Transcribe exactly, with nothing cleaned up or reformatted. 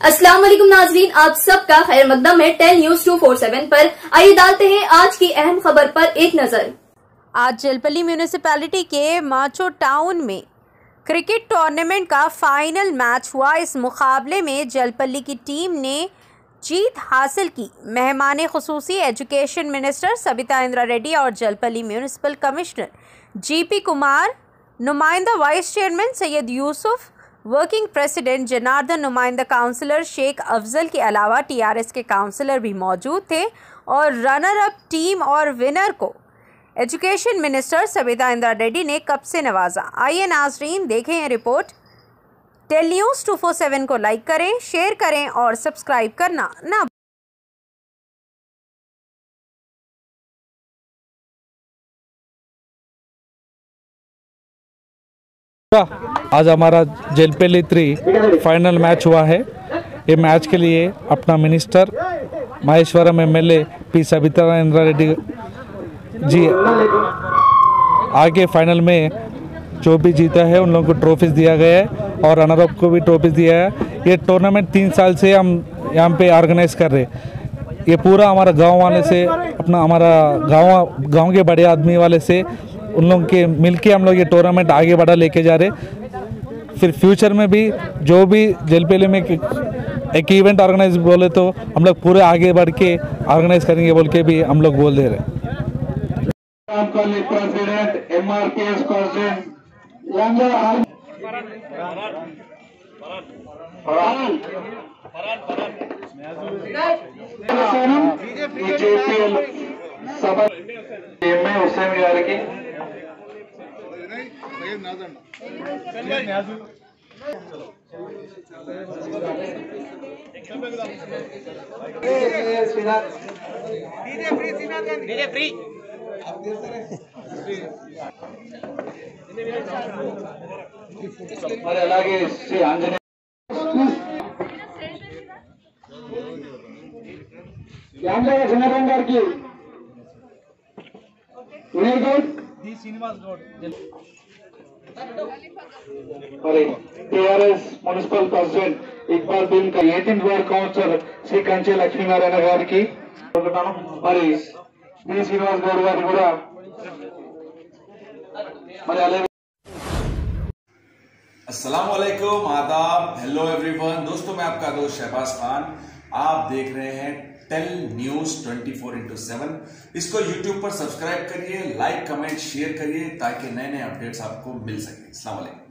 अस्सलाम वालेकुम नाजरीन, आप सबका खैर मकदम है Tel news two four seven पर। आइए डालते हैं आज की अहम खबर पर एक नजर। आज जलपल्ली म्यूनिसिपैलिटी के माचो टाउन में क्रिकेट टूर्नामेंट का फाइनल मैच हुआ। इस मुकाबले में जलपल्ली की टीम ने जीत हासिल की। मेहमान खुसूसी एजुकेशन मिनिस्टर सबिता इंद्रा रेड्डी और Jalpally municipal commissioner GP Kumar, नुमाइंदा vice chairman Syed Yusuf, working president Janardhan, नुमाइंदा काउंसलर शेख अफजल के अलावा टीआरएस के काउंसलर भी मौजूद थे और रनर अप टीम और विनर को एजुकेशन मिनिस्टर सबिता इंद्रा रेड्डी ने कप से नवाजा। आइए नाजरीन देखें ये रिपोर्ट। Tel news two four seven को लाइक करें, शेयर करें और सब्सक्राइब करना ना। आज हमारा जलपल्ली थ्री फाइनल मैच हुआ है। ये मैच के लिए अपना minister Maheshwaram MLA P Sabitha Indra Reddy ji आगे फाइनल में जो भी जीता है उन लोगों को ट्रॉफीज दिया गया है और रनर अप को भी ट्रॉफीज दिया है। ये टूर्नामेंट तीन साल से हम यहाँ पे ऑर्गेनाइज कर रहे हैं। ये पूरा हमारा गांव वाले से अपना हमारा गांव गांव के बड़े आदमी वाले से उन लोगों के मिलके हम लोग ये टूर्नामेंट आगे बढ़ा लेके जा रहे। फिर फ्यूचर में भी जो भी जलपल्ली में एक इवेंट ऑर्गेनाइज बोले तो हम लोग पूरे आगे बढ़ के ऑर्गेनाइज करेंगे बोल के भी हम लोग बोल दे रहे हैं। प्रेसिडेंट एमआरपीएस प्रेसिडेंट बीजेपी सभा हुसैन గారికి మరి అలాగే శ్రీ ఆంజనేయ యాంజనేయ జనార్దన్ గారికి వినయ్ గౌడ్ డి శ్రీనివాస్ గౌడ్ మరి TRS municipal president Iqbal bin का eighteenth ward councillor Shri Kanche Lakshminarayana గారికి మరి డి శ్రీనివాస్ గౌడ్ గారు కూడా మరి అలాగే अस्सलाम वालेकुम, आदाब, हेलो एवरीवन। दोस्तों मैं आपका दोस्त शहबाज खान, आप देख रहे हैं Tel news twenty four into seven. इसको यूट्यूब पर सब्सक्राइब करिए, लाइक कमेंट शेयर करिए ताकि नए नए अपडेट्स आपको मिल सके। अस्सलाम वालेकुम।